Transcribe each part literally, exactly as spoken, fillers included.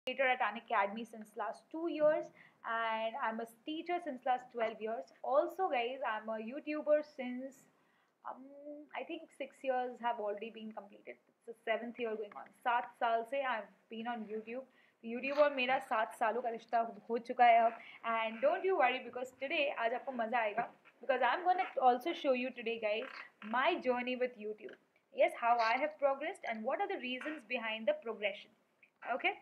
Educator at an academy since last two years, and I'm a teacher since last twelve years. Also, guys, I'm a YouTuber since um, I think six years have already been completed. It's the seventh year going on. सात साल से I've been on YouTube. YouTube और मेरा सात सालों का रिश्ता हो चुका है अब. And don't you worry because today आज आपको मज़ा आएगा because I'm gonna also show you today, guys, my journey with YouTube. Yes, how I have progressed and what are the reasons behind the progression. Okay.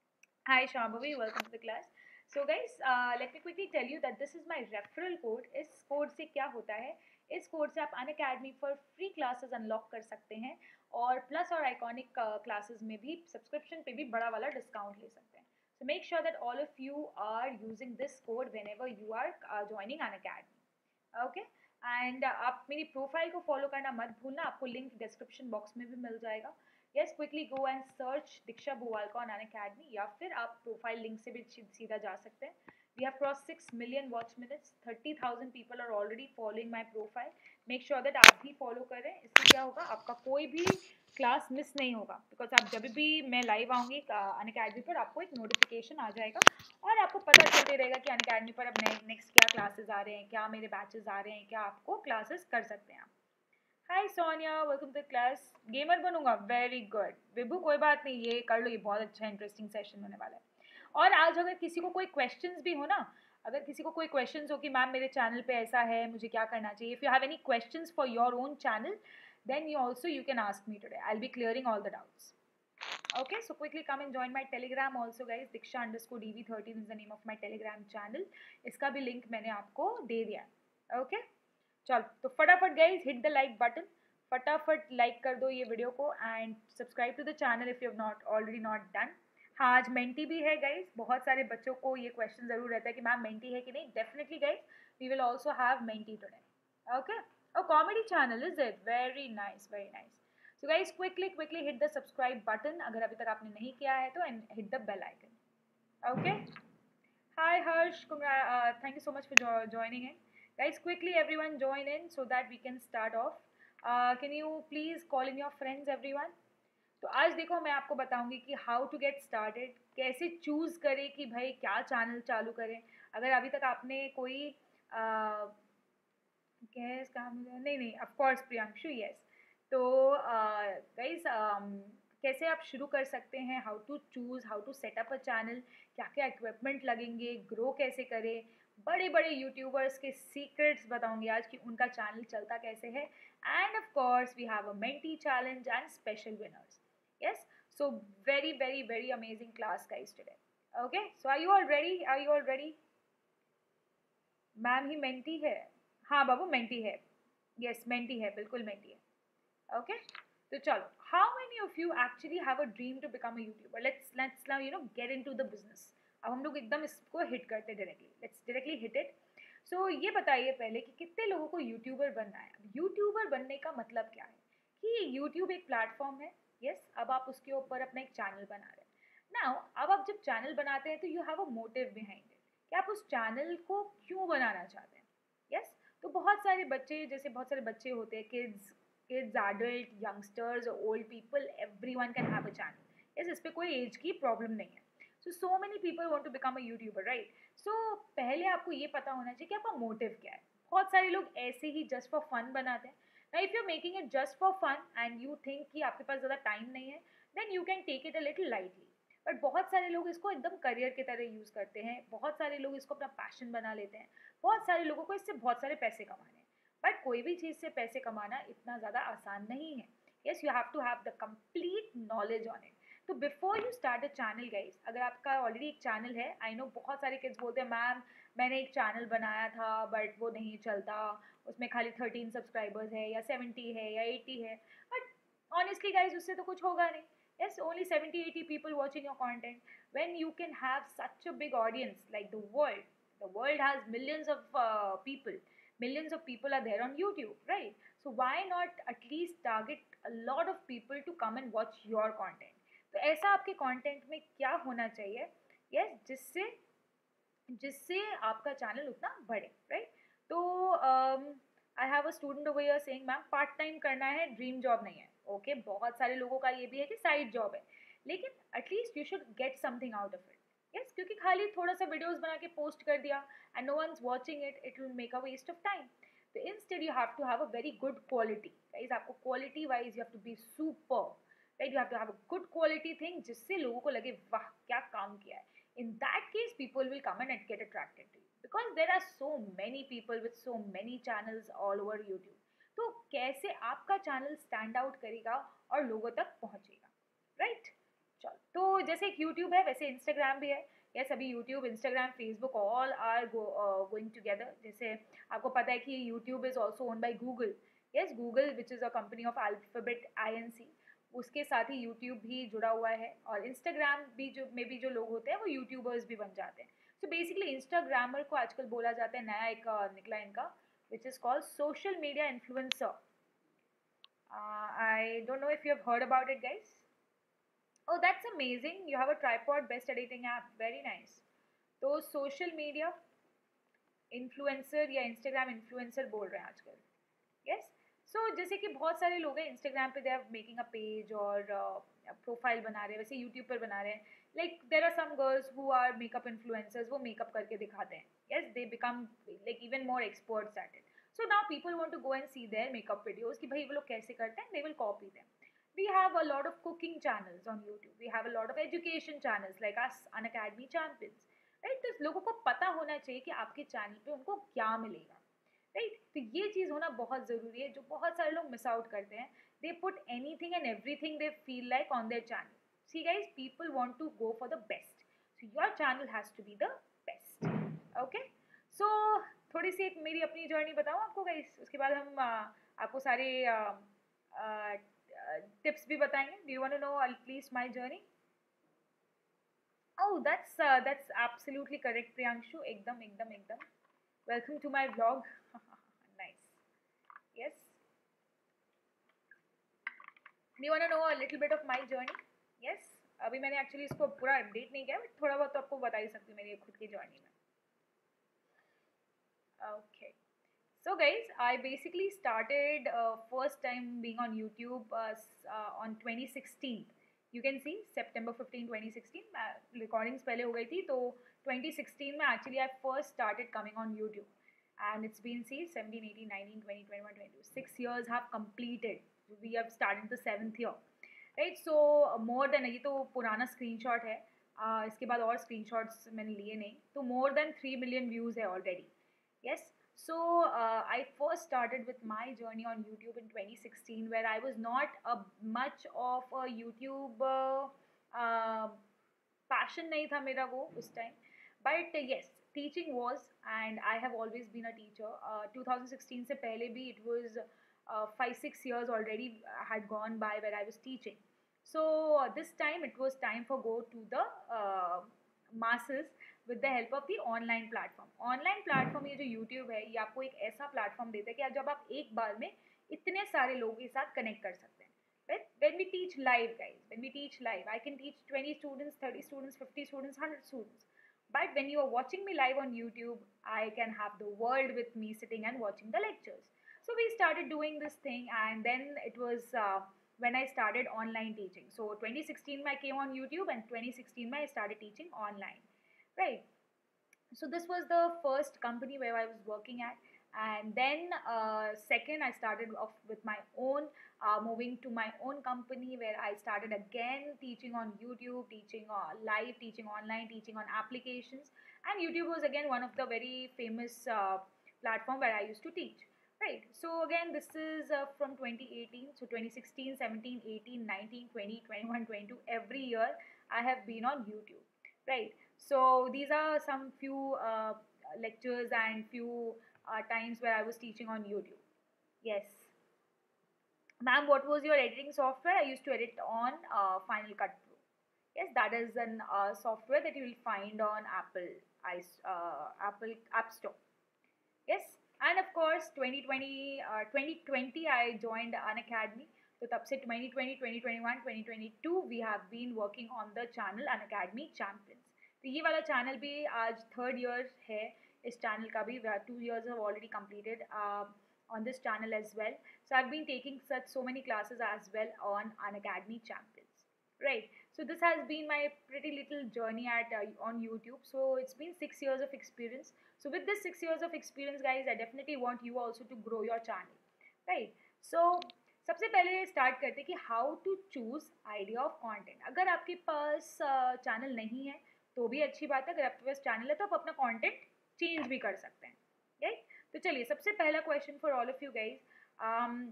Hi Shambhavi, welcome to the class. So guys, uh, let me quickly tell you that this is my referral code. इस code से क्या होता है, इस code से आप Unacademy for free classes unlock कर सकते हैं और प्लस और आइकॉनिक क्लासेस में भी सब्सक्रिप्शन पे भी बड़ा वाला डिस्काउंट ले सकते हैं. So make sure that all of you are using this code whenever you are uh, joining Unacademy. Okay and आप मेरी प्रोफाइल को फॉलो करना मत भूलना, आपको लिंक डिस्क्रिप्शन बॉक्स में भी मिल जाएगा. Yes, quickly go and search Diksha Buwalka on Unacademy या फिर आप प्रोफाइल लिंक से भी सीधा जा सकते हैं. We have cross six million watch minutes, thirty thousand people are already following my profile. Make sure that आप भी फॉलो करें. इससे क्या होगा, आपका कोई भी क्लास मिस नहीं होगा बिकॉज आप जब भी मैं लाइव आऊँगी अनअकैडमी पर आपको एक नोटिफिकेशन आ जाएगा और आपको पता चलते रहेगा कि अनअकैडमी पर अब नेक्स्ट क्या क्लासेस आ रहे हैं, क्या मेरे बैचेस आ रहे हैं, क्या आपको क्लासेस कर सकते हैं आप. Hi Sonia, welcome to class. Gamer बनूंगा, वेरी गुड. विभू कोई बात नहीं, ये कर लो, ये बहुत अच्छा इंटरेस्टिंग सेशन होने वाला है. और आज अगर किसी को कोई क्वेश्चंस भी हो ना, अगर किसी को कोई क्वेश्चंस हो कि मैम मेरे चैनल पे ऐसा है, मुझे क्या करना चाहिए, if you have any questions for your own channel then you also you can ask me today. I'll be clearing all the doubts. Okay, so quickly come and join my telegram also, guys. Diksha underscore D V thirteen is the name of my telegram channel. इसका भी link मैंने आपको दे दिया है. Okay, चल तो फटाफट guys hit the like button, फटाफट लाइक कर दो ये वीडियो को and subscribe to the channel if you have not already not done. हाँ, आज मेंटी भी है गाइज. बहुत सारे बच्चों को ये क्वेश्चन ज़रूर रहता है कि मैम मेंटी है कि नहीं. Definitely guys, we will also have Menti today. Okay, a comedy channel is it? Very nice, very nice. So guys, quickly quickly hit the subscribe button अगर अभी तक आपने नहीं किया है तो, and hit the bell icon. Okay, hi Harsh, congra- uh, thank you so much for jo joining in. Guys, quickly everyone join in so that we can start off. uh, can you please call in your friends everyone. तो आज देखो मैं आपको बताऊंगी कि how to get started, कैसे choose करें कि भाई क्या चैनल चालू करें. अगर अभी तक आपने कोई uh, गैस काम नहीं नहीं ऑफ कोर्स प्रियांशु, यस. तो गाइस कैसे आप शुरू कर सकते हैं, how to choose, how to setup a channel, क्या क्या इक्विपमेंट लगेंगे, ग्रो कैसे करें, बड़े बड़े यूट्यूबर्स के सीक्रेट्स बताऊंगी आज कि उनका चैनल चलता कैसे है. And of course we have a Menti challenge and special winners. Yes, so very very very amazing class guys today. Okay, so are you all ready, are you all ready. Ma'am ही Menti है. हाँ बाबू Menti है. Yes Menti है, बिल्कुल Menti है. Okay, तो चलो, how many of you actually have a dream to become a youtuber. Let's let's now you know get into the business. अब हम लोग एकदम इसको हिट करते directly. Let's directly hit it. So ये बताइए पहले कि कितने लोगों को यूट्यूबर बनना है. अब यूट्यूबर बनने का मतलब क्या है कि यूट्यूब एक प्लेटफॉर्म है. यस yes, अब आप उसके ऊपर अपना एक चैनल बना रहे हैं. नाउ अब आप जब चैनल बनाते हैं तो you have a motive behind it कि आप उस चैनल को क्यों बनाना चाहते हैं. Yes yes? तो बहुत सारे बच्चे, जैसे बहुत सारे बच्चे होते हैं, kids kids adult youngsters old people, everyone can have a channel. Yes, इस पर कोई एज की प्रॉब्लम नहीं है. So so many people want to become a youtuber, right. So पहले आपको ये पता होना चाहिए कि आपका मोटिव क्या है. बहुत सारे लोग ऐसे ही जस्ट फॉर फन बनाते हैं. ना if you are making it just for fun and you think कि आपके पास ज़्यादा टाइम नहीं है, then you can take it a little lightly. But बहुत सारे लोग इसको एकदम करियर की तरह यूज़ करते हैं. बहुत सारे लोग इसको अपना पैशन बना लेते हैं. बहुत सारे लोगों को इससे बहुत सारे पैसे कमाने हैं. बट कोई भी चीज़ से पैसे कमाना इतना ज़्यादा आसान नहीं है. Yes, you have to have the complete knowledge on it. तो before you start a channel guys, अगर आपका ऑलरेडी एक चैनल है, आई नो बहुत सारे किड्स बोलते हैं मैम मैंने एक चैनल बनाया था बट वो नहीं चलता, उसमें खाली थर्टीन सब्सक्राइबर्स है या सेवेंटी है या एटी है. बट ऑनेस्टली गाइस उससे तो कुछ होगा नहीं. Yes, only seventy eighty people watching your content. When you can have such a big audience like the world, the world has millions of uh, people. Millions of people are there on YouTube, right? So why not at least target a lot of people to come and watch your content? तो ऐसा आपके content में क्या होना चाहिए, yes, जिससे जिससे आपका चैनल उतना बढ़े, राइट. तो I have a student over here saying ma'am part time करना है, ड्रीम जॉब नहीं है. ओके okay, बहुत सारे लोगों का ये भी है कि साइड जॉब है. लेकिन at least you should get something out of it. Yes, क्योंकि खाली थोड़ा सा वीडियोस बना के पोस्ट कर दिया and no one is watching it, it will make a waste of time. तो instead you have to have a very good quality. Guys, आपको quality wise you have to be super. Right, you have to have a good quality thing जिससे लोगों को लगे वाह क्या काम किया है. In that case, people will come and get attracted to you because there are so many people with so many channels all over YouTube. तो कैसे आपका चैनल स्टैंड आउट करेगा और लोगों तक पहुंचेगा, राइट right? चलो, तो जैसे एक यूट्यूब है वैसे इंस्टाग्राम भी है. यस, अभी YouTube, Instagram, Facebook all are going together. जैसे आपको पता है कि YouTube is also own by Google. Yes, Google which is a company of Alphabet I N C, उसके साथ ही यूट्यूब भी जुड़ा हुआ है. और इंस्टाग्राम भी जो में भी जो लोग होते हैं वो यूट्यूबर्स भी बन जाते हैं. सो बेसिकली इंस्टाग्रामर को आजकल बोला जाता है, नया एक uh, निकला इनका, which is called social media influencer. I don't know if you have heard about it guys. Oh, that's amazing. You have a tripod best editing app. Very nice. तो सोशल मीडिया इन्फ्लुएंसर या Instagram influencer बोल रहे हैं आजकल. Yes, सो जैसे कि बहुत सारे लोग हैं इंस्टाग्राम पे, they are making a page और प्रोफाइल uh, बना रहे हैं. वैसे यूट्यूब पर बना रहे हैं. Like there are some girls who are makeup influencers, वो मेकअप करके दिखाते हैं. Yes, they become like even more experts at it. So now people want to go and see their makeup videos कि भाई वो लोग कैसे करते हैं. They will copy them. We have a lot of cooking channels on YouTube. We have a lot of education channels like us, Unacademy Champions. Right? तो लोगों को पता होना चाहिए कि आपके चैनल पे उनको क्या मिलेगा. राइट, तो ये चीज़ होना बहुत ज़रूरी है, जो बहुत सारे लोग मिस आउट करते हैं. They put anything and everything they feel like on their channel. See guys, people want to go for the best, so your channel has to be the best. Okay, so थोड़ी सी एक मेरी अपनी journey बताऊँ आपको guys, उसके बाद हम uh, आपको सारे टिप्स uh, uh, भी बताएंगे. Do you want to know at least my journey? Oh, that's uh, that's absolutely correct, Priyanshu. एकदम एकदम एकदम. Welcome to my vlog. Nice. Yes. Do you want to know a little bit of my journey? Yes. अभी मैंने actually इसको पूरा update नहीं किया, but थोड़ा बहुत तो आपको बता ही सकती हूँ मेरी खुद की जर्नी में. Okay. So guys, I basically started uh, first time being on YouTube uh, uh, on twenty sixteen. You can see September fifteenth twenty sixteen. Recordings पहले हो गई थी, तो twenty sixteen में actually I first started coming on YouTube. And it's been, see, seventeen, eighteen, nineteen, twenty, twenty-one, twenty-two. Six years have completed. We have started the seventh year. Right? So more than, ये तो पुराना screenshot है. uh, इसके बाद और screenshots मैंने लिए नहीं. तो more than three million views है already. Yes. So uh, I first started with my journey on YouTube in twenty sixteen, where I was not a much of a YouTube uh, uh, passion नहीं था मेरा वो उस time. But uh, yes, teaching was, and I have always been a teacher. Uh, twenty sixteen से पहले भी it was uh, five six years already had gone by where I was teaching. So uh, this time it was time for go to the uh, masses with the help of the online platform. Online platform, ये जो YouTube है, ये आपको एक ऐसा platform देता है कि जब आप एक बार में इतने सारे लोगों के साथ connect कर सकते हैं. Right? When we teach live, guys, when we teach live, I can teach twenty students, thirty students, fifty students, one hundred students. But when you are watching me live on YouTube, I can have the world with me sitting and watching the lectures. So we started doing this thing, and then it was uh, when I started online teaching. So twenty sixteen I came on YouTube, and twenty sixteen I started teaching online. Right. So this was the first company where I was working at. And then uh, second, I started off with my own, uh, moving to my own company, where I started again teaching on YouTube, teaching uh, live, teaching online, teaching on applications. And YouTube was again one of the very famous uh, platform where I used to teach. Right. So again, this is uh, from twenty eighteen. So twenty sixteen, seventeen, eighteen, nineteen, twenty, twenty-one, twenty-two. Every year I have been on YouTube. Right. So these are some few uh, lectures and few uh, times where I was teaching on YouTube. Yes. Ma'am, what was your editing software? I used to edit on uh, Final Cut Pro. Yes, that is an uh, software that you will find on Apple, uh, Apple App Store. Yes. And of course, twenty twenty, uh, twenty twenty I joined Unacademy. So तब से twenty twenty, twenty twenty-one, twenty twenty-two we have been working on the channel Unacademy Champions. तो ये वाला channel भी आज third year है. इस channel का भी two years have already completed uh, on this channel as well. So I've been taking such so many classes as well on Unacademy Champions. Right. So this has been my pretty little journey at uh, on YouTube. So it's been six years of experience. So with this six years of experience, guys, I definitely want you also to grow your channel, right? So सबसे पहले start करते हैं कि how to choose idea of content. अगर आपके पास channel uh, नहीं है तो भी अच्छी बात है. अगर आपके पास चैनल है तो आप अपना कंटेंट चेंज भी कर सकते हैं, राइट? तो चलिए, सबसे पहला question for all of you guys,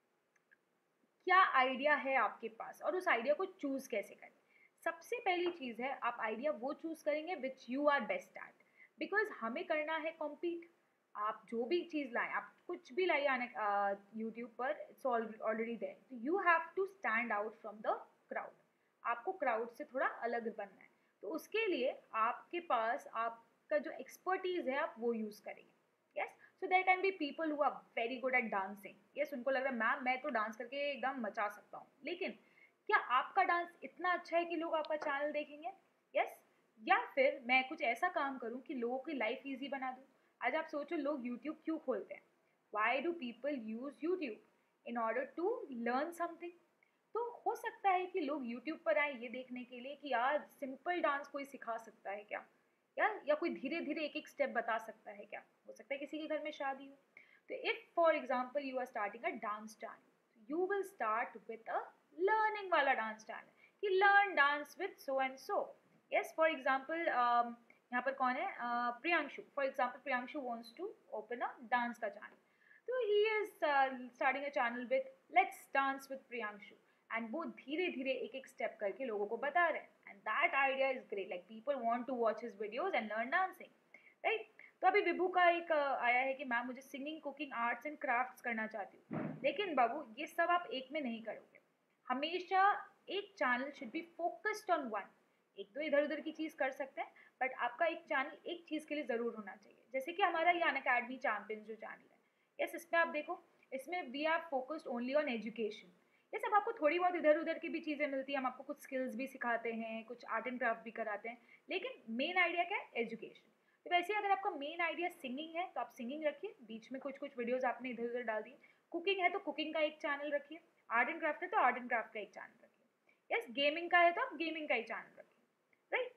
क्या आइडिया है आपके पास और उस आइडिया को चूज कैसे करें? सबसे पहली चीज है, आप आइडिया वो चूज करेंगे which you are best at, because हमें करना है कॉम्पीट. आप जो भी चीज लाएं, आप कुछ भी लाइए आने यूट्यूब पर, इट्स ऑलरेडी देयर. तो you have to stand out from the crowd. आपको क्राउड से थोड़ा अलग बनना है. तो उसके लिए आपके पास आपका जो एक्सपर्टीज है आप वो यूज करेंगे. Yes, so there can be people who are very good at dancing. Yes, उनको लग रहा है मैम मैं तो डांस करके एकदम मचा सकता हूँ, लेकिन क्या आपका डांस इतना अच्छा है कि लोग आपका चैनल देखेंगे? यस. या फिर मैं कुछ ऐसा काम करूँ कि लोगों की लाइफ ईजी बना दूँ. आज आप सोचो, लोग यूट्यूब क्यों खोलते हैं? Why do people use YouTube? In order to learn something. तो हो सकता है कि लोग यूट्यूब पर आए ये देखने के लिए कि यार सिंपल डांस कोई सिखा सकता है क्या, या या कोई धीरे धीरे एक एक स्टेप बता सकता है क्या. हो सकता है किसी के घर में शादी हो. तो if for example you are starting a dance channel, you will start with a learning वाला डांस चैनल कि learn dance with so and so. Yes, for example यहाँ पर कौन है? uh, Priyanshu. For example Priyanshu wants to open a dance का channel. तो he is starting a channel with let's dance with Priyanshu, and वो धीरे धीरे एक एक स्टेप करके लोगों को बता रहे हैं. And that idea is great. Like people want to watch his videos and learn dancing, right? तो अभी विभू का एक uh, आया है कि मैम मुझे singing, cooking, arts and crafts करना चाहती हूँ. लेकिन बाबू, ये सब आप एक में नहीं करोगे. हमेशा एक channel should be focused on one. एक दो इधर उधर की चीज़ कर सकते हैं, बट आपका एक चैनल एक चीज़ के लिए ज़रूर होना चाहिए. जैसे कि हमारा ये अनअकैडमी चैंपियंस जो चैनल है, यस, इसमें आप देखो, इसमें we are focused only on education. ये सब आपको थोड़ी बहुत इधर उधर की भी चीज़ें मिलती हैं. हम आपको कुछ स्किल्स भी सिखाते हैं, कुछ आर्ट एंड क्राफ्ट भी कराते हैं, लेकिन मेन आइडिया क्या है? एजुकेशन. तो वैसे अगर आपका मेन आइडिया सिंगिंग है तो आप सिंगिंग रखिए, बीच में कुछ कुछ वीडियोस आपने इधर उधर डाल दिए. कुकिंग है तो कुकिंग का एक चैनल रखिए. आर्ट एंड क्राफ्ट है तो आर्ट एंड क्राफ्ट का एक चैनल रखिए. यस, गेमिंग का है तो आप गेमिंग का ही चैनल रखिए, right?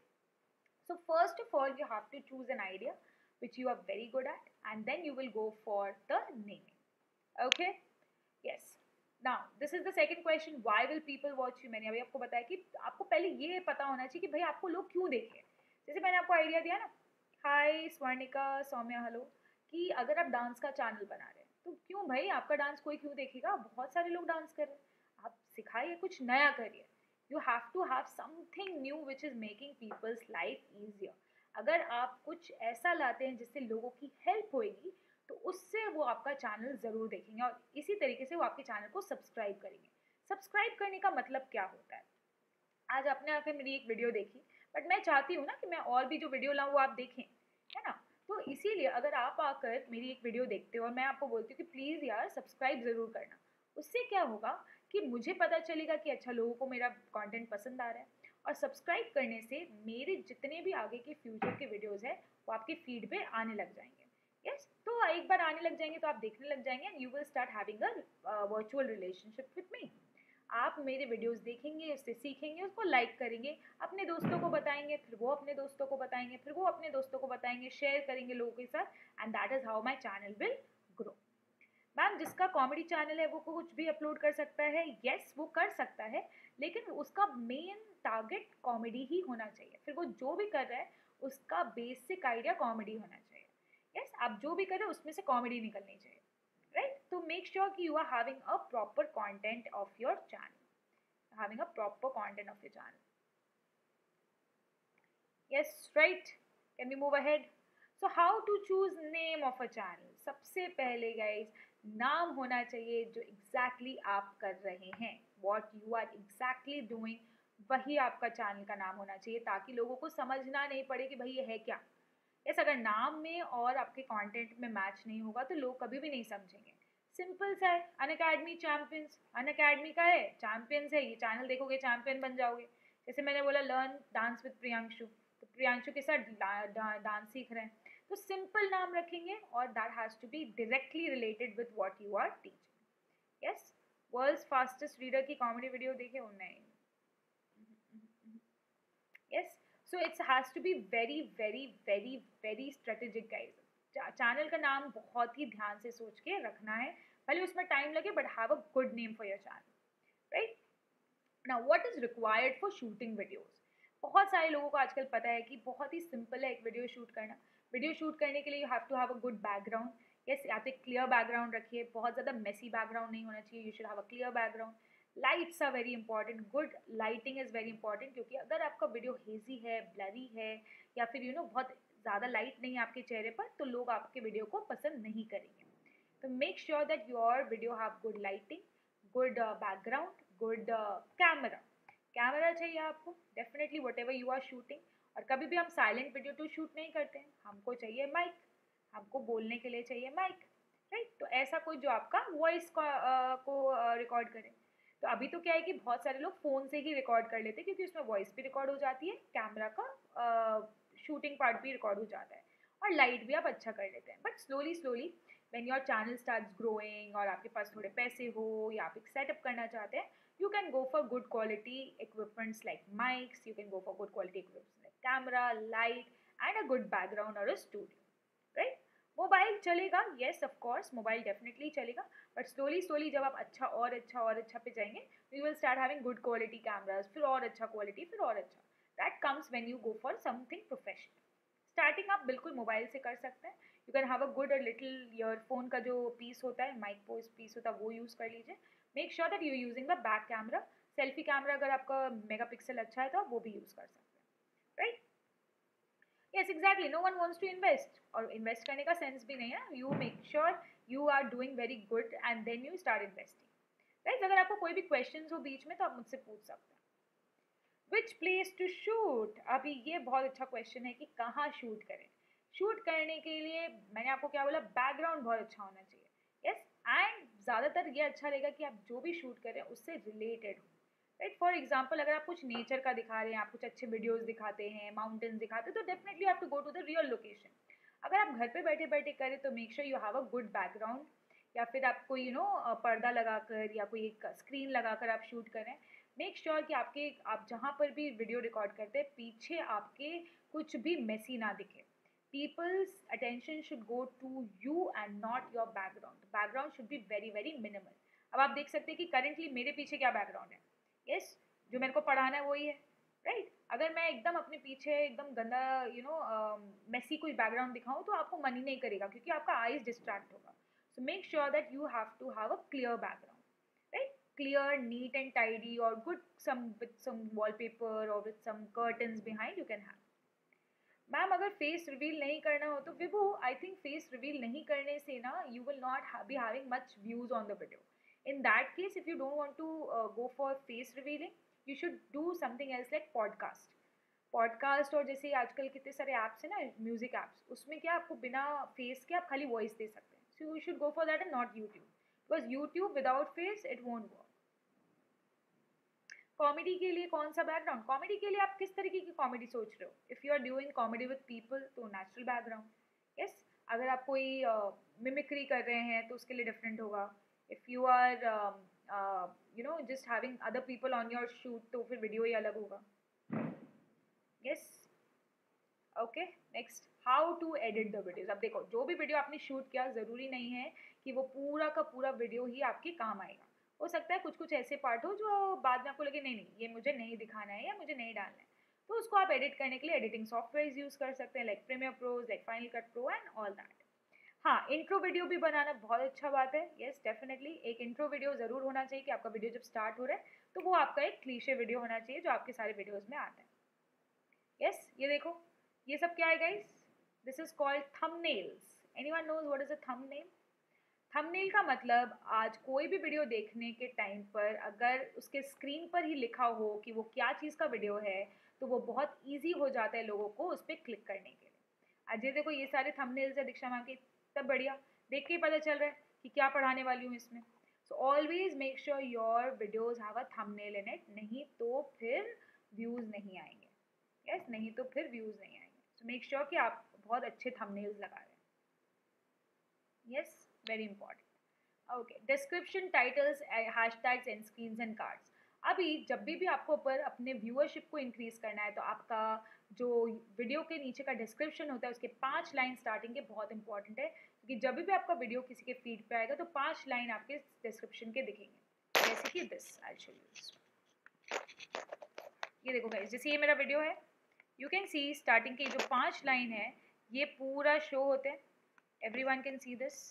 So first of all, you have to choose an idea which you are very good at, and then you will go for the naming. Okay? Yes. Now, this is the second question. Why will people watch you? मैंने अभी आपको बताया कि आपको पहले ये पता होना चाहिए कि भाई आपको लोग क्यों देखें. जैसे मैंने आपको आइडिया दिया ना, हाय स्वर्णिका, सौम्या, हेलो, कि अगर आप डांस का चैनल बना रहे हैं तो क्यों भाई आपका डांस कोई क्यों देखेगा? बहुत सारे लोग डांस कर रहे हैं. आप सिखाइए, कुछ नया करिए. You have to have something new which is making people's life easier. अगर आप कुछ ऐसा लाते हैं जिससे लोगों की हेल्प होगी तो उससे वो आपका चैनल ज़रूर देखेंगे, और इसी तरीके से वो आपके चैनल को सब्सक्राइब करेंगे. सब्सक्राइब करने का मतलब क्या होता है? आज आपने आकर मेरी एक वीडियो देखी, बट मैं चाहती हूँ ना कि मैं और भी जो वीडियो लाऊँ वो आप देखें, है ना? तो इसीलिए अगर आप आकर मेरी एक वीडियो देखते हो और मैं आपको बोलती हूँ कि प्लीज़ यार सब्सक्राइब ज़रूर करना, उससे क्या होगा कि मुझे पता चलेगा कि अच्छा लोगों को मेरा कंटेंट पसंद आ रहा है. और सब्सक्राइब करने से मेरे जितने भी आगे के फ्यूचर के वीडियोस हैं वो आपके फीड पे आने लग जाएंगे. Yes yes? तो एक बार आने लग जाएंगे तो आप देखने लग जाएंगे, and you will start having a virtual relationship with me. आप मेरे वीडियोस देखेंगे, उससे सीखेंगे, उसको लाइक करेंगे, अपने दोस्तों को बताएंगे, फिर वो अपने दोस्तों को बताएंगे, फिर वो अपने दोस्तों को बताएंगे, शेयर करेंगे लोगों के साथ, and that is how my channel will grow. Ma'am जिसका कॉमेडी चैनल है वो कुछ भी अपलोड कर सकता है? यस yes, वो कर सकता है, लेकिन उसका मेन टारगेट कॉमेडी ही होना चाहिए. फिर वो जो भी कर रहा है उसका बेसिक आइडिया कॉमेडी होना चाहिए. यस yes, आप जो भी कर रहे हो उसमें से कॉमेडी निकलनी चाहिए, राइट? तो मेक श्योर कि you are having a proper content of your channel, having a proper content of your channel. Yes, right? Can we move ahead? So how to choose name of a channel? सबसे पहले guys, नाम होना चाहिए जो exactly exactly आप कर रहे हैं, what you are exactly doing, वही आपका चैनल का नाम होना चाहिए, ताकि लोगों को समझना नहीं पड़े कि भाई ये है क्या. यस, अगर नाम में और आपके कंटेंट में मैच नहीं होगा तो लोग कभी भी नहीं समझेंगे. सिंपल सा है, अनअकैडमी चैंपियंस, अनअकैडमी का है, चैंपियंस है, ये चैनल देखोगे चैंपियन बन जाओगे. जैसे मैंने बोला लर्न डांस विद प्रियांशु, तो प्रियांशु के साथ डांस सीख रहे हैं, तो सिंपल नाम रखेंगे और that has to be directly related with what you are teaching. Yes, world's fastest reader की कॉमेडी वीडियो देखे? नहीं, yes, so it's has to be very very very very strategic guys. Channel का नाम बहुत ही ध्यान से सोच के रखना है, भले उसमें टाइम लगे, but have a good name for your channel, right. Now what is required for shooting videos. बहुत सारे लोगों को आजकल पता है कि बहुत ही सिंपल है एक वीडियो शूट करना. वीडियो शूट करने के लिए you have to have a good background. Yes, आप एक क्लियर बैकग्राउंड रखिए, बहुत ज़्यादा मेसी बैकग्राउंड नहीं होना चाहिए. You should have a clear background. Lights are very important, good lighting is very important, क्योंकि अगर आपका वीडियो हेजी है, ब्लरी है, या फिर यू नो बहुत ज़्यादा लाइट नहीं है आपके चेहरे पर, तो लोग आपके वीडियो को पसंद नहीं करेंगे. तो make sure that your video have good lighting, good background, good camera. Camera चाहिए आपको definitely whatever you are shooting. और कभी भी हम साइलेंट वीडियो तो शूट नहीं करते हैं, हमको चाहिए माइक, हमको बोलने के लिए चाहिए माइक, राइट. तो ऐसा कोई जो आपका वॉइस को रिकॉर्ड करे. तो अभी तो क्या है कि बहुत सारे लोग फ़ोन से ही रिकॉर्ड कर लेते हैं, क्योंकि उसमें वॉइस भी रिकॉर्ड हो जाती है, कैमरा का शूटिंग पार्ट भी रिकॉर्ड हो जाता है, और लाइट भी आप अच्छा कर लेते हैं. But slowly slowly when your channel starts growing और आपके पास थोड़े पैसे हो या आप एक सेटअप करना चाहते हैं, you can go for good quality equipments like mics, you can go for good quality equipments like camera, light, and a good background or a studio, right. Mobile चलेगा, yes of course mobile definitely चलेगा, but slowly slowly जब आप अच्छा और अच्छा और अच्छा पे जाएंगे, you will start having good quality cameras, फिर और अच्छा क्वालिटी, फिर और अच्छा. that comes when you go for something professional. Starting आप बिल्कुल मोबाइल से कर सकते हैं. You can have a good little earphone का जो पीस होता है, माइक पोज पीस होता है, वो यूज़ कर लीजिए. Make sure that you using the back camera. Selfie camera अगर आपका मेगा पिक्सल अच्छा है तो आप वो भी यूज़ कर सकते हैं, right. Yes exactly, no one wants to invest, और इन्वेस्ट करने का सेंस भी नहीं है. You make sure you are doing very good and then you start investing, right. अगर आपको कोई भी क्वेश्चन हो बीच में तो आप मुझसे पूछ सकते हैं. Which place to shoot. अभी ये बहुत अच्छा क्वेश्चन है कि कहाँ शूट करें. शूट करने के लिए मैंने आपको क्या बोला, बैकग्राउंड बहुत अच्छा होना चाहिए. यस, एंड ज़्यादातर ये अच्छा रहेगा कि आप जो भी शूट करें उससे रिलेटेड हो, राइट. फॉर एग्जाम्पल अगर आप कुछ नेचर का दिखा रहे हैं, आप कुछ अच्छे वीडियोज़ दिखाते हैं, माउंटेन्स दिखाते हैं, तो definitely have to go to the real location. अगर आप घर पे बैठे बैठे करें तो make sure you have a good background, या फिर आप कोई यू नो पर्दा लगाकर या कोई एक स्क्रीन लगाकर आप शूट करें. मेक श्योर sure कि आपके आप जहाँ पर भी वीडियो रिकॉर्ड करते हैं पीछे आपके कुछ भी मेसी ना दिखे. People's attention should go to you and not your background. Background should be very very minimal. अब आप देख सकते हैं कि करेंटली मेरे पीछे क्या बैकग्राउंड है. यस yes, जो मेरे को पढ़ाना है वही है, राइट right? अगर मैं एकदम अपने पीछे एकदम गंदा यू नो मेसी कोई बैकग्राउंड दिखाऊं तो आपको मन ही नहीं करेगा, क्योंकि आपका आईज डिस्ट्रैक्ट होगा. So make sure that you have to have a clear background, right. Clear, neat and tidy, or good some with some wallpaper or with some curtains behind you can have. Ma'am अगर face reveal नहीं करना हो तो Vibhu I think face reveal नहीं करने से ना you will not be having much views on the video. In that case if you don't want to go for face revealing you should do something else like podcast. Podcast और जैसे आजकल कितने सारे apps हैं ना, music apps, उसमें क्या आपको बिना फेस के आप खाली वॉइस दे सकते हैं. So you should go for that and not YouTube, because YouTube without face it won't work. Comedy के लिए कौन सा बैकग्राउंड. कॉमेडी के लिए आप किस तरीके की कॉमेडी सोच रहे हो. If you are doing comedy with people तो नेचुरल बैकग्राउंड. यस, अगर आप कोई मिमिक्री uh, कर रहे हैं तो उसके लिए डिफरेंट होगा. If you are you know just having other people on your shoot तो फिर वीडियो ही अलग होगा. Yes, okay. Next, how to edit the videos. अब देखो, जो भी वीडियो आपने शूट किया ज़रूरी नहीं है कि वो पूरा का पूरा वीडियो ही आपके काम आएगा. हो सकता है कुछ कुछ ऐसे पार्ट हो जो बाद में आपको लगे नहीं नहीं ये मुझे नहीं दिखाना है या मुझे नहीं डालना है, तो उसको आप एडिट करने के लिए एडिटिंग सॉफ्टवेयर यूज़ कर सकते हैं, like Premiere Pro, like Final Cut Pro and all that. हाँ, इंट्रो वीडियो भी बनाना बहुत अच्छा बात है. येस डेफिनेटली एक इंट्रो वीडियो ज़रूर होना चाहिए कि आपका वीडियो जब स्टार्ट हो रहा है तो वो आपका एक क्लीशे वीडियो होना चाहिए जो आपके सारे वीडियोज़ में आता है. यस yes, ये देखो ये सब क्या है guys. This is called thumbnails. Anyone knows what is a thumbnail. Thumbnail का मतलब आज कोई भी वीडियो देखने के टाइम पर अगर उसके स्क्रीन पर ही लिखा हो कि वो क्या चीज़ का वीडियो है तो वो बहुत इजी हो जाता है लोगों को उस पर क्लिक करने के लिए. आज ये देखो ये सारे थंबनेल्स है दीक्षा मैम के, तब बढ़िया देख के ही पता चल रहा है कि क्या पढ़ाने वाली हूँ इसमें. So always make sure your videos have a thumbnail in it, नहीं तो फिर व्यूज़ नहीं आएंगे. यस yes, नहीं तो फिर व्यूज़ नहीं आएंगे. सो मेक श्योर कि आप बहुत अच्छे थंबनेल्स लगा रहे हैं. Yes, very important. Okay, description, titles, uh, hashtags, and screens and cards. अभी जब भी भी आपको ऊपर अपने व्यूअरशिप को इंक्रीज करना है तो आपका जो वीडियो के नीचे का डिस्क्रिप्शन होता है उसके पांच लाइन स्टार्टिंग के बहुत इंपॉर्टेंट है, क्योंकि जब भी आपका वीडियो किसी के फीड पे आएगा तो पांच लाइन आपके डिस्क्रिप्शन के दिखेंगे, जैसे कि दिस आई शो यू। ये देखो गाइस, जैसे ये मेरा वीडियो है, यू कैन सी स्टार्टिंग की जो पांच लाइन है ये पूरा शो होते हैं। Everyone can see this.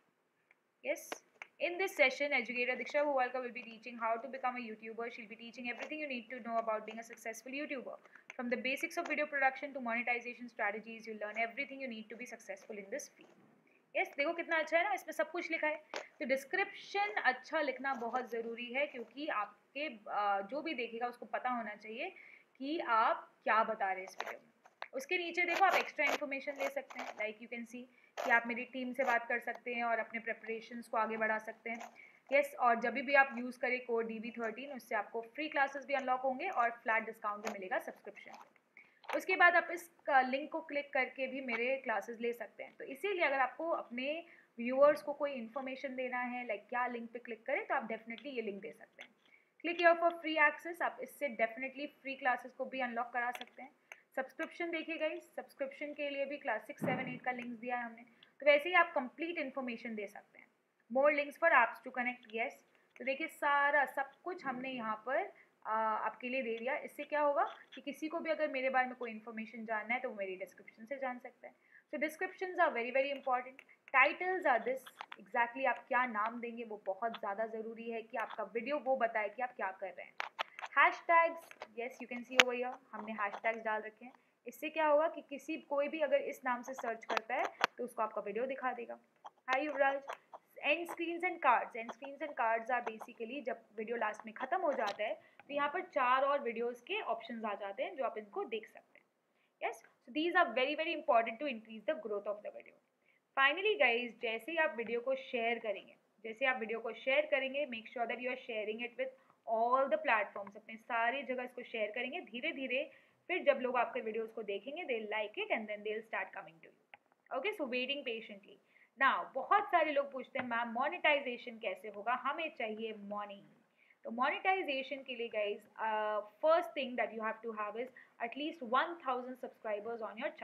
Yes, in this session, educator Diksha Bhuvalka will be teaching how to become a YouTuber. She'll be teaching everything you need to know about being a successful YouTuber. From the basics of video production to monetization strategies, you'll learn everything you need to be successful in this field. Yes, देखो कितना अच्छा है ना, इसमें सब कुछ लिखा है। तो डिस्क्रिप्शन अच्छा लिखना बहुत ज़रूरी है, क्योंकि आपके जो भी देखेगा उसको पता होना चाहिए कि आप क्या बता रहे हैं इस वीडियो में। उसके नीचे देखो आप एक्स्ट्रा इन्फॉर्मेशन ले सकते हैं, लाइक यू कैन सी कि आप मेरी टीम से बात कर सकते हैं और अपने प्रिपरेशंस को आगे बढ़ा सकते हैं। यस, और जब भी आप यूज़ करें कोड डी बी थर्टीन, उससे आपको फ्री क्लासेस भी अनलॉक होंगे और फ्लैट डिस्काउंट भी मिलेगा सब्सक्रिप्शन। उसके बाद आप इस लिंक को क्लिक करके भी मेरे क्लासेस ले सकते हैं। तो इसीलिए अगर आपको अपने व्यूअर्स को कोई इन्फॉर्मेशन देना है, लाइक क्या लिंक पे क्लिक करें, तो आप डेफिनेटली ये लिंक दे सकते हैं। Click here for free access, आप इससे डेफिनेटली फ्री क्लासेस को भी अनलॉक करा सकते हैं। सब्सक्रिप्शन देखिए गाइस, सब्सक्रिप्शन के लिए भी क्लास सिक्स सेवन एट का लिंक्स दिया है हमने, तो वैसे ही आप कंप्लीट इन्फॉर्मेशन दे सकते हैं। More links for apps to connect, yes, तो देखिए सारा सब कुछ हमने यहाँ पर आ, आपके लिए दे दिया। इससे क्या होगा कि किसी को भी अगर मेरे बारे में कोई इन्फॉर्मेशन जानना है तो वो मेरी डिस्क्रिप्शन से जान सकता है। So descriptions are very very important. Titles are this, exactly आप क्या नाम देंगे वो बहुत ज़्यादा ज़रूरी है कि आपका वीडियो वो बताए कि आप क्या कर रहे हैं। Hashtags, yes you can see over here, हमने हैशटैग्स डाल रखे हैं। इससे क्या होगा कि किसी कोई भी अगर इस नाम से सर्च करता है तो उसको आपका वीडियो दिखा देगा। Hi Yuvraj. End screens and cards, end screens and cards are basically जब वीडियो लास्ट में ख़त्म हो जाता है तो यहाँ पर चार और वीडियोस के ऑप्शंस आ जाते हैं जो आप इनको देख सकते हैं। Yes, so these are very very important to increase the growth of the video. Finally guys, जैसे ही आप वीडियो को शेयर करेंगे, जैसे आप वीडियो को शेयर करेंगे, make sure that you are sharing it with all the platforms, अपने सारी जगह इसको शेयर करेंगे धीरे धीरे। फिर जब लोग आपके वीडियोस को देखेंगे they like it and then they will start coming to you. Okay, so waiting patiently. Now बहुत सारे लोग पूछते हैं मैम मोनेटाइजेशन कैसे होगा, हमें चाहिए मनी। तो मोनेटाइजेशन के लिए guys first thing that you have to have is at least one thousand subscribers on your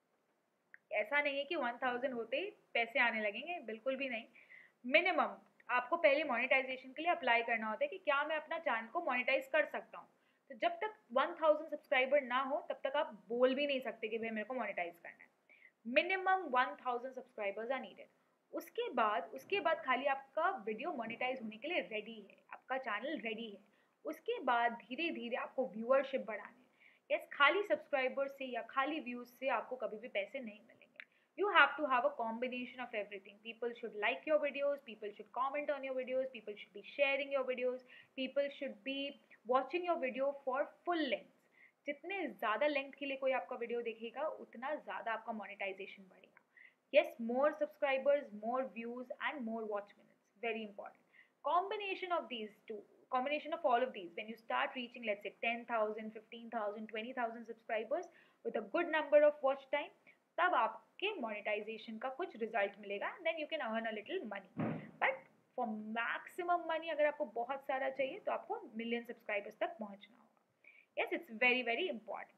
channel. ऐसा नहीं है कि वन थाउजेंड होते ही पैसे आने लगेंगे, बिल्कुल भी नहीं। मिनिमम आपको पहले मोनेटाइजेशन के लिए अप्लाई करना होता है कि क्या मैं अपना चैनल को मोनेटाइज कर सकता हूँ। तो जब तक वन थाउजेंड सब्सक्राइबर ना हो तब तक आप बोल भी नहीं सकते कि भाई मेरे को मोनेटाइज करना है। Minimum one thousand subscribers are needed. उसके बाद उसके बाद खाली आपका वीडियो मोनेटाइज होने के लिए रेडी है, आपका चैनल रेडी है। उसके बाद धीरे धीरे आपको व्यूअरशिप बढ़ानी है। यस, खाली सब्सक्राइबर से या खाली व्यूज से आपको कभी भी पैसे नहीं मिलेंगे। You have to have a combination of everything. People should like your videos, people should comment on your videos, people should be sharing your videos, people should be watching your video for full length. जितने ज़्यादा length के लिए कोई आपका video देखेगा उतना ज़्यादा आपका मोनेटाइजेशन बढ़ेगा। Yes, more subscribers, more views and more watch minutes. Very important. Combination of these two, combination of all of these, when you start reaching let's say ten thousand, fifteen thousand, twenty thousand subscribers with a good number of watch time, तब आपके monetization का कुछ result मिलेगा, then you can earn a little money. But for maximum money अगर आपको बहुत सारा चाहिए तो आपको मिलियन सब्सक्राइबर्स तक पहुंचना होगा। Yes, it's very very important.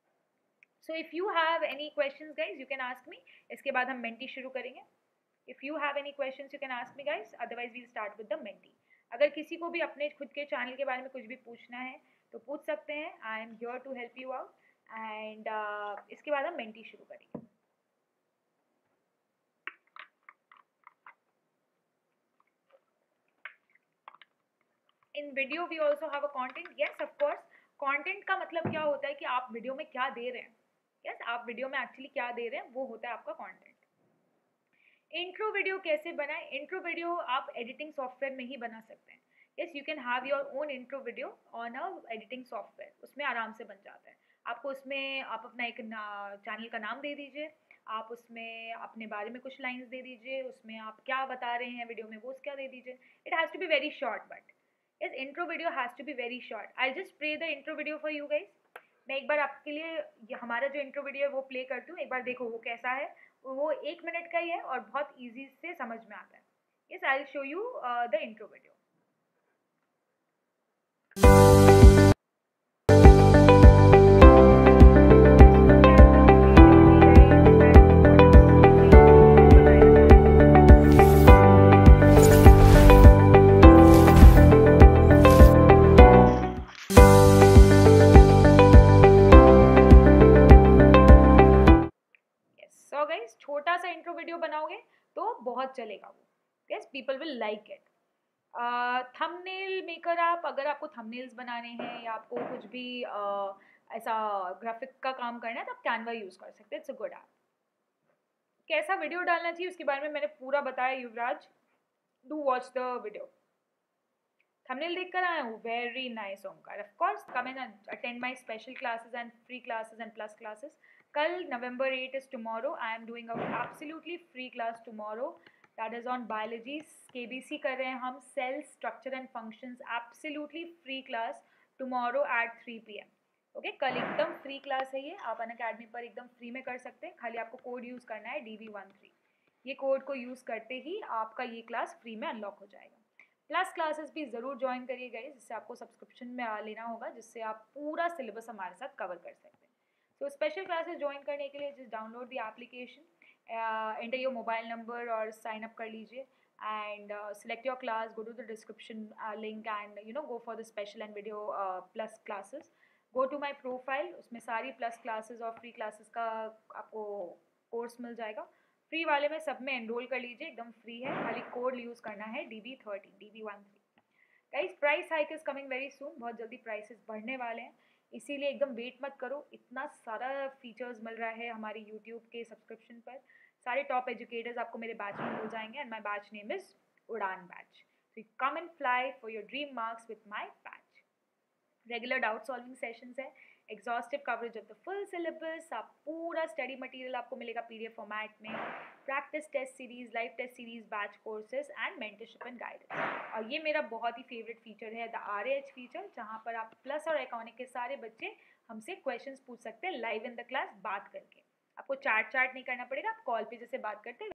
So if you have any questions guys you can ask me. इसके बाद हम मेंटी शुरू करेंगे। If you have any questions you can ask me guys, otherwise we start with the Menti. अगर किसी को भी अपने खुद के चैनल के बारे में कुछ भी पूछना है तो पूछ सकते हैं। I am here to help you out and इसके बाद हम मेंटी शुरू करेंगे। In video we also have a content. Yes of course, content का मतलब क्या होता है कि आप वीडियो में क्या दे रहे हैं। यस yes, आप वीडियो में एक्चुअली क्या दे रहे हैं वो होता है आपका कॉन्टेंट। इंट्रो वीडियो कैसे बनाएं? इंट्रो वीडियो आप एडिटिंग सॉफ्टवेयर में ही बना सकते हैं। Yes, you can have your own intro video on a editing software, उसमें आराम से बन जाता है। आपको उसमें आप अपना एक चैनल का नाम दे दीजिए, आप उसमें अपने बारे में कुछ लाइंस दे दीजिए, उसमें आप क्या बता रहे हैं वीडियो में वो क्या दे दीजिए। It has to be very short, but Yes, intro video has to be very short. I'll just play the intro video for you guys. मैं एक बार आपके लिए हमारा जो इंट्रो वीडियो है वो प्ले करती हूँ, एक बार देखो वो कैसा है। वो एक मिनट का ही है और बहुत इजी से समझ में आता है। Yes, I'll show you uh, the intro video. सा इंट्रो वीडियो बनाओगे तो बहुत चलेगा वो, yes, people will like it. Thumbnail maker आप, अगर आपको थंबनेल्स बनाने हैं या आपको कुछ भी uh, ऐसा ग्राफिक का काम करना है तो आप कैनवा यूज़ कर सकते हैं, इट्स अ गुड ऐप। कैसा वीडियो डालना चाहिए उसके बारे में मैंने पूरा बताया Yuvraj, do watch the video. Thumbnail देखकर आया हूँ, very nice Omkar, of course come and attend my special classes and free classes and plus classes. कल November eight is tomorrow, I am doing a absolutely free class tomorrow, that is on biology, KBC कर रहे हैं हम, cell structure and functions, absolutely free class tomorrow at three p m. Okay, कल एकदम free class है ये, आप Unacademy पर एकदम फ्री में कर सकते हैं, खाली आपको कोड यूज़ करना है डी वी वन थ्री, ये कोड को यूज़ करते ही आपका ये क्लास फ्री में अनलॉक हो जाएगा। प्लस क्लासेस भी ज़रूर ज्वाइन करिएगा, जिससे आपको सब्सक्रिप्शन में आ लेना होगा, जिससे आप पूरा सिलेबस हमारे साथ कवर कर सकते हैं। सो स्पेशल क्लासेस ज्वाइन करने के लिए just download the application, enter your mobile number और साइन अप कर लीजिए and select your class, go to the description link and you know go for the special and video plus classes. Go to my profile, उसमें सारी plus classes और free classes का आपको course मिल जाएगा। Free वाले में सब में एनरोल कर लीजिए, एकदम फ्री है, खाली कोड यूज़ करना है D V thirteen, D V one three. Guys price hike is coming very soon, बहुत जल्दी प्राइसेस बढ़ने वाले हैं, इसीलिए एकदम वेट मत करो, इतना सारा फीचर्स मिल रहा है हमारे यूट्यूब के सब्सक्रिप्शन पर, सारे टॉप एजुकेटर्स आपको मेरे बैच में मिल जाएंगे and my batch name is Udaan batch. So come and fly for your dream marks with my batch. Regular doubt solving sessions है, exhaustive coverage of the full syllabus, आप पूरा स्टडी मटेरियल आपको मिलेगा पीडीएफ फॉर्मेट में, practice test series, live test series, batch courses and mentorship and guidance. और ये मेरा बहुत ही फेवरेट फीचर है, the R A H feature, जहाँ पर आप प्लस और इकोनॉमिक के सारे बच्चे हमसे क्वेश्चंस पूछ सकते हैं लाइव इन द क्लास बात करके, आपको चैट चैट नहीं करना पड़ेगा, आप कॉल पे जैसे बात करते हैं